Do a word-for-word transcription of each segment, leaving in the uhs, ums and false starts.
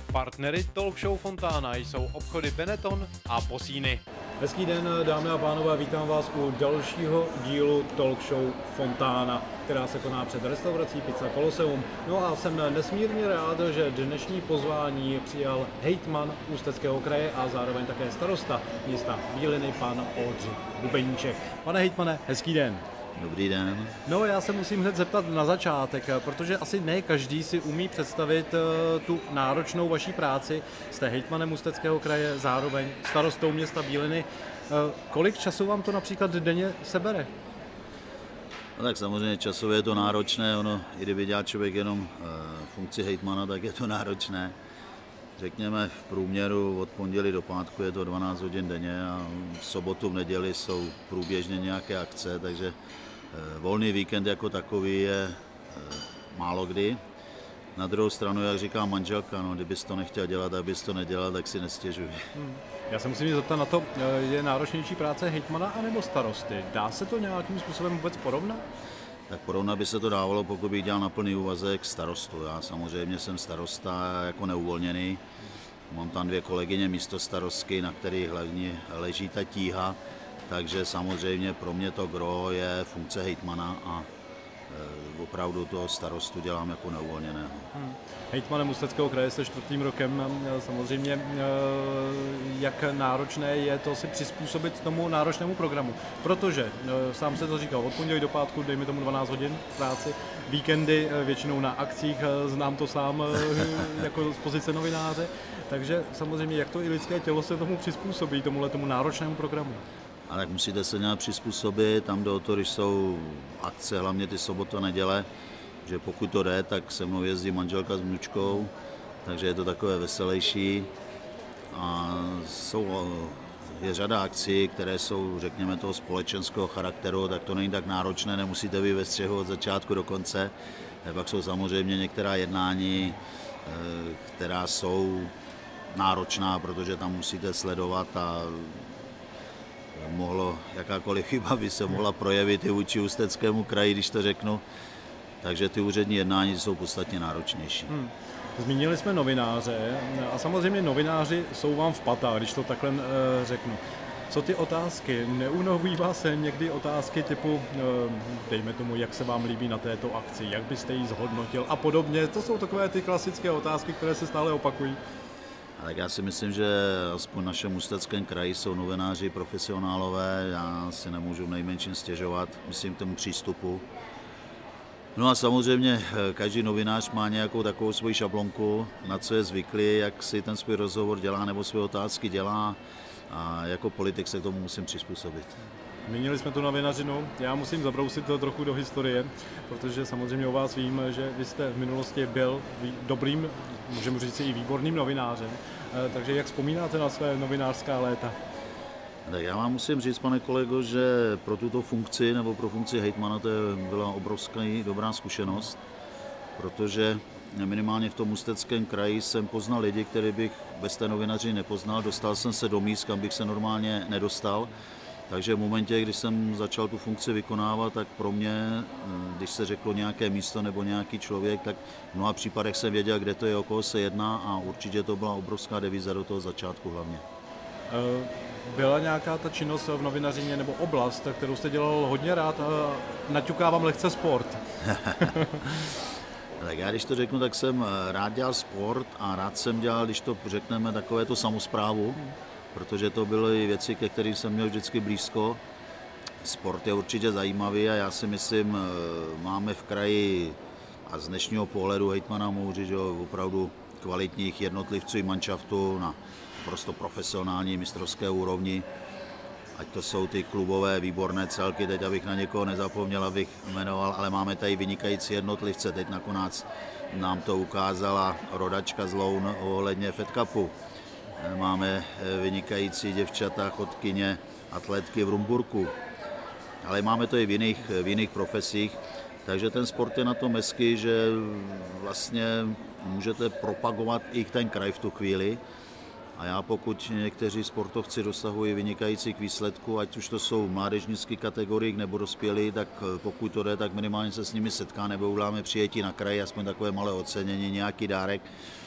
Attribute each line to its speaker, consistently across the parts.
Speaker 1: Partnery Talk Show Fontána jsou obchody Benetton a Bosíny.
Speaker 2: Hezký den, dámy a pánové, vítám vás u dalšího dílu Talk Show Fontána, která se koná před restaurací Pizza Colosseum. No a jsem nesmírně rád, že dnešní pozvání přijal hejtman Ústeckého kraje a zároveň také starosta města Bíliny, pan Oldřich Bubeníček. Pane hejtmane, hezký den.
Speaker 3: Dobrý den.
Speaker 2: No, já se musím hned zeptat na začátek, protože asi ne každý si umí představit tu náročnou vaší práci. Jste hejtmanem Ústeckého kraje, zároveň starostou města Bíliny. Kolik času vám to například denně sebere?
Speaker 3: No tak samozřejmě časově je to náročné, ono, i kdyby dělal člověk jenom funkci hejtmana, tak je to náročné. Řekněme v průměru od pondělí do pátku je to dvanáct hodin denně a v sobotu, v neděli jsou průběžně nějaké akce, takže volný víkend jako takový je málo kdy. Na druhou stranu, jak říká manželka, no, kdybys to nechtěl dělat, abys to nedělal, tak si nestěžuj.
Speaker 2: Hmm. Já se musím zeptat na to, je náročnější práce hejtmana anebo starosty? Dá se to nějakým způsobem vůbec porovnat?
Speaker 3: Tak porovnat by se to dávalo, pokud bych dělal na plný úvazek starostu. Já samozřejmě jsem starosta jako neuvolněný. Mám tam dvě kolegyně místostarostky, na kterých hlavně leží ta tíha. Takže samozřejmě pro mě to gro je funkce hejtmana a e, opravdu toho starostu dělám jako neuvolněného. Hmm.
Speaker 2: Hejtmanem Ústeckého kraje se čtvrtým rokem, samozřejmě e, jak náročné je to si přizpůsobit tomu náročnému programu, protože e, sám se to říkal, od pondělí do pátku, dejme tomu dvanáct hodin práci, víkendy e, většinou na akcích, e, znám to sám e, jako z pozice novináře, takže samozřejmě jak to i lidské tělo se tomu přizpůsobí, tomuhle tomu náročnému programu.
Speaker 3: A tak musíte se nějak přizpůsobit, tam jde o to, když jsou akce, hlavně ty soboty a neděle, že pokud to jde, tak se mnou jezdí manželka s vnučkou, takže je to takové veselější. A jsou, je řada akcí, které jsou, řekněme, toho společenského charakteru, tak to není tak náročné, nemusíte být ve střehu od začátku do konce. A pak jsou samozřejmě některá jednání, která jsou náročná, protože tam musíte sledovat a mohlo, jakákoliv chyba by se mohla projevit i vůči Ústeckému kraji, když to řeknu. Takže ty úřední jednání jsou podstatně náročnější. Hmm.
Speaker 2: Zmínili jsme novináře a samozřejmě novináři jsou vám v patách, když to takhle e, řeknu. Co ty otázky? Neunoví vás někdy otázky typu, e, dejme tomu, jak se vám líbí na této akci, jak byste ji zhodnotil a podobně? To jsou takové ty klasické otázky, které se stále opakují.
Speaker 3: Tak já si myslím, že aspoň v našem Ústeckém kraji jsou novináři profesionálové, já si nemůžu v nejmenším stěžovat, myslím k tomu přístupu. No a samozřejmě každý novinář má nějakou takovou svoji šablonku, na co je zvyklý, jak si ten svůj rozhovor dělá nebo své otázky dělá a jako politik se k tomu musím přizpůsobit. Zmínili
Speaker 2: jsme tu novinařinu, já musím zabrousit to trochu do historie, protože samozřejmě o vás vím, že vy jste v minulosti byl dobrým, můžeme říct i výborným novinářem, takže jak vzpomínáte na své novinářská léta?
Speaker 3: Tak já vám musím říct, pane kolego, že pro tuto funkci nebo pro funkci hejtmana to byla obrovská dobrá zkušenost, protože minimálně v tom Ústeckém kraji jsem poznal lidi, které bych bez té novinařiny nepoznal, dostal jsem se do míst, kam bych se normálně nedostal. Takže v momentě, když jsem začal tu funkci vykonávat, tak pro mě, když se řeklo nějaké místo nebo nějaký člověk, tak v mnoha případech jsem věděl, kde to je, o koho se jedná a určitě to byla obrovská devíza do toho začátku hlavně.
Speaker 2: Byla nějaká ta činnost v novinařině nebo oblast, kterou jste dělal hodně rád, naťukávám lehce sport?
Speaker 3: Tak já když to řeknu, tak jsem rád dělal sport a rád jsem dělal, když to řekneme, takové to samosprávu, protože to byly věci, ke kterým jsem měl vždycky blízko. Sport je určitě zajímavý a já si myslím, máme v kraji a z dnešního pohledu hejtmana mohu říct, že opravdu kvalitních jednotlivců i manšaftu na prostě profesionální mistrovské úrovni. Ať to jsou ty klubové výborné celky, teď abych na někoho nezapomněl, abych jmenoval, ale máme tady vynikající jednotlivce. Teď nakonec nám to ukázala rodačka z Loun ohledně Fed Cupu. Máme vynikající děvčata, chodkyně, atletky v Rumburku, ale máme to i v jiných, v jiných profesích, takže ten sport je na tom hezky, že vlastně můžete propagovat i ten kraj v tu chvíli a já pokud někteří sportovci dosahují vynikajících výsledků, ať už to jsou v mládežnických kategoriích nebo dospělí, tak pokud to jde, tak minimálně se s nimi setká nebo uděláme přijetí na kraji, aspoň takové malé ocenění, nějaký dárek.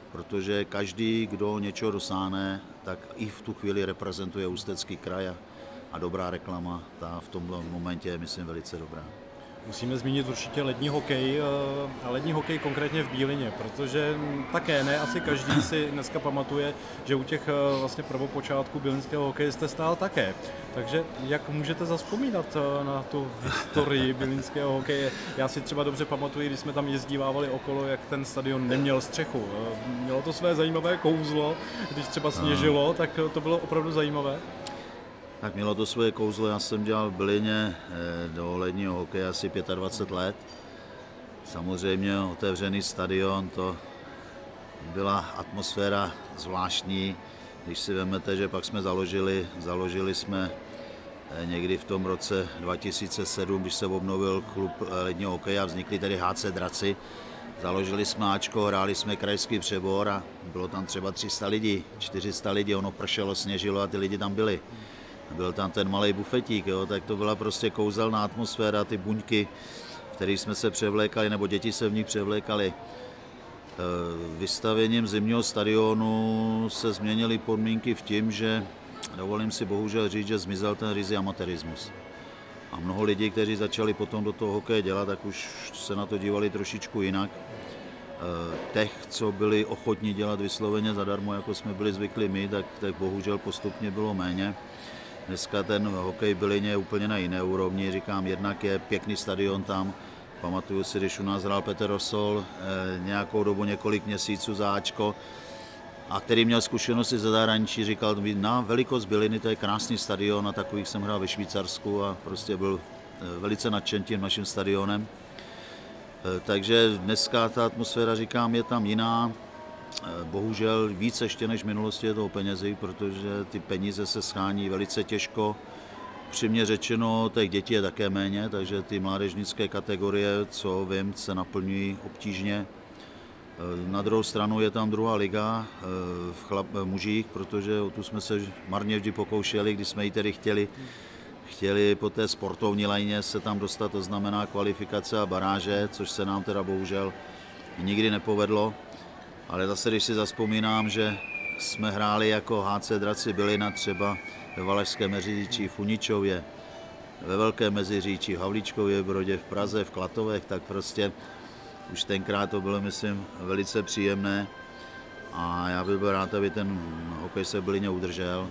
Speaker 3: protože každý, kdo něčeho dosáhne, tak i v tu chvíli reprezentuje Ústecký kraj a dobrá reklama, ta v tomhle momentě je, myslím, velice dobrá.
Speaker 2: Musíme zmínit určitě lední hokej a lední hokej konkrétně v Bílině, protože také ne asi každý si dneska pamatuje, že u těch vlastně prvopočátků bílinského hokeje jste stál také. Takže jak můžete zavzpomínat na tu historii bílinského hokeje? Já si třeba dobře pamatuju, když jsme tam jezdívávali okolo, jak ten stadion neměl střechu. Mělo to své zajímavé kouzlo, když třeba sněžilo, tak to bylo opravdu zajímavé.
Speaker 3: Tak mělo to svoje kouzlo, já jsem dělal v Bylině do ledního hokeje asi dvacet pět let. Samozřejmě otevřený stadion, to byla atmosféra zvláštní. Když si vezmete, že pak jsme založili, založili jsme někdy v tom roce dva tisíce sedm, když se obnovil klub ledního hokeje a vznikly tedy H C Draci. Založili jsme áčko, hráli jsme krajský přebor a bylo tam třeba tři sta lidí, čtyři sta lidí, ono pršelo, sněžilo a ty lidi tam byli. Byl tam ten malý bufetík, jo, tak to byla prostě kouzelná atmosféra, ty buňky, v kterých jsme se převlékali, nebo děti se v nich převlékali. Vystavěním zimního stadionu se změnily podmínky v tím, že dovolím si bohužel říct, že zmizel ten ryzí amatérismus. A mnoho lidí, kteří začali potom do toho hokeje dělat, tak už se na to dívali trošičku jinak. Těch, co byli ochotní dělat vysloveně zadarmo, jako jsme byli zvyklí my, tak, tak bohužel postupně bylo méně. Dneska ten hokej v Bylině je úplně na jiné úrovni, říkám, jednak je pěkný stadion tam, pamatuju si, když u nás hrál Petr Rosol nějakou dobu, několik měsíců za áčko, a který měl zkušenosti ze zahraničí, říkal, na velikost Byliny, to je krásný stadion, a takových jsem hrál ve Švýcarsku a prostě byl velice nadšen tím naším stadionem. Takže dneska ta atmosféra, říkám, je tam jiná. Bohužel víc ještě než v minulosti je to o penězích, protože ty peníze se schání velice těžko. Přímě řečeno, těch dětí je také méně, takže ty mládežnické kategorie, co vím, se naplňují obtížně. Na druhou stranu je tam druhá liga v, chlap, v mužích, protože o tu jsme se marně vždy pokoušeli, když jsme ji tedy chtěli, chtěli po té sportovní lajně se tam dostat, to znamená kvalifikace a baráže, což se nám teda bohužel nikdy nepovedlo. Ale zase, když si zazpomínám, že jsme hráli jako H C Draci Bylina třeba ve Valašském Meziříčí, v Uničově, ve Velkém Meziříčí, v Havlíčkově Brodě, v Praze, v Klatovech, tak prostě už tenkrát to bylo, myslím, velice příjemné a já bych byl rád, aby ten hokej se v Bylině udržel.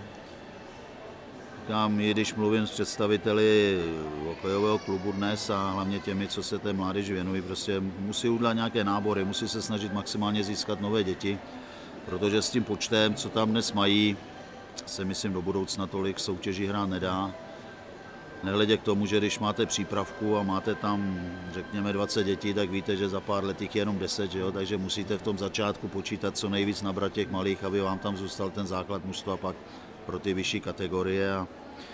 Speaker 3: Říkám, i když mluvím s představiteli hokejového klubu dnes a hlavně těmi, co se té mládeži věnují, prostě musí udělat nějaké nábory, musí se snažit maximálně získat nové děti, protože s tím počtem, co tam dnes mají, se myslím do budoucna tolik soutěží hrát nedá. Nehledě k tomu, že když máte přípravku a máte tam, řekněme, dvacet dětí, tak víte, že za pár let jich je jenom deset, že jo? Takže musíte v tom začátku počítat co nejvíc nabrat těch malých, aby vám tam zůstal ten základ mužstva pak pro ty vyšší kategorie. A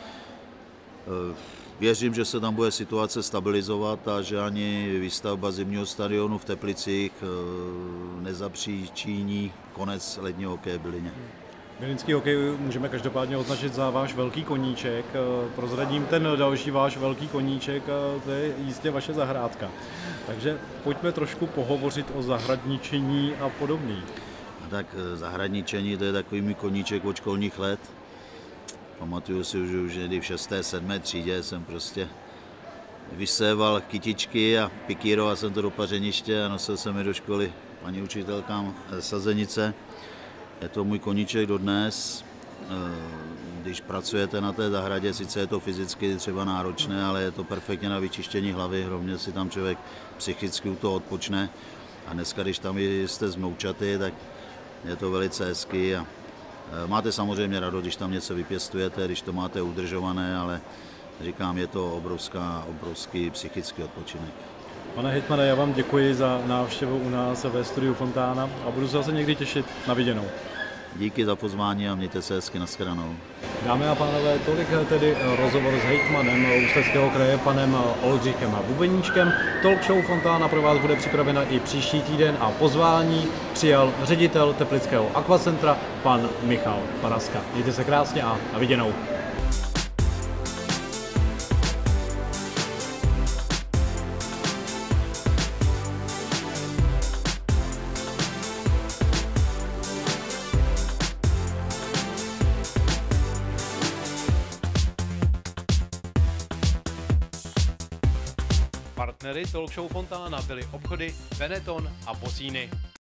Speaker 3: věřím, že se tam bude situace stabilizovat a že ani výstavba zimního stadionu v Teplicích nezapříčiní konec ledního hokeje v Bylině.
Speaker 2: Bylynský hokej můžeme každopádně označit za váš velký koníček. Prozradím ten další váš velký koníček, to je jistě vaše zahrádka. Takže pojďme trošku pohovořit o zahradničení a podobně.
Speaker 3: A tak zahradničení, to je takový můj koníček od školních let. Pamatuju si už, že už někdy v šesté, sedmé třídě jsem prostě vyséval kytičky a pikíroval jsem to do pařeniště a nosil jsem je do školy paní učitelkám sazenice. Je to můj koníček dodnes. Když pracujete na té zahradě, sice je to fyzicky třeba náročné, ale je to perfektně na vyčištění hlavy, rovně si tam člověk psychicky u toho odpočne. A dneska, když tam jste s vnoučaty, tak je to velice hezký. A máte samozřejmě radost, když tam něco vypěstujete, když to máte udržované, ale říkám, je to obrovská, obrovský psychický odpočinek.
Speaker 2: Pane hejtmane, já vám děkuji za návštěvu u nás ve studiu Fontána a budu se zase někdy těšit na viděnou.
Speaker 3: Díky za pozvání a mějte se hezky, nashledanou.
Speaker 2: Dámy a pánové, tolik tedy rozhovor s hejtmanem Ústeckého kraje, panem Oldřichem Bubeníčkem. Talk show Fontána pro vás bude připravena i příští týden a pozvání přijal ředitel Teplického akvacentra, pan Michal Paraska. Mějte se krásně a na viděnou.
Speaker 1: partnery Talk Show Fontána byly obchody Benetton a Bossini.